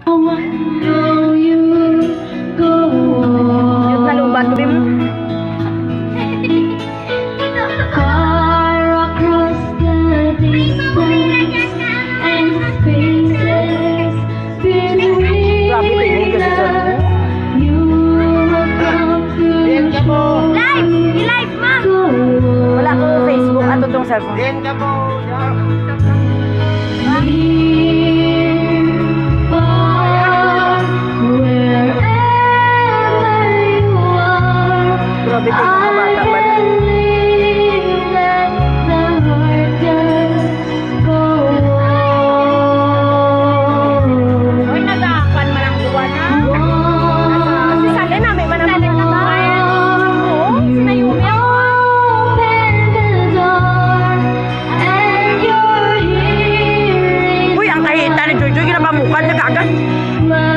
Yung nalubat ko mo. Grabe, tingin kasi sa live! I-live, ma'am! Wala ko Facebook at itong cellphone. Din ka po. Grabe, tingin ko bata ba? Uy, nag-aapan man ang buwan na. Si Salen na, may manang Salen na ba? Oo, sinayumi ako. Uy, ang kahita ni Joy Joy, ginapamukan, nagagan.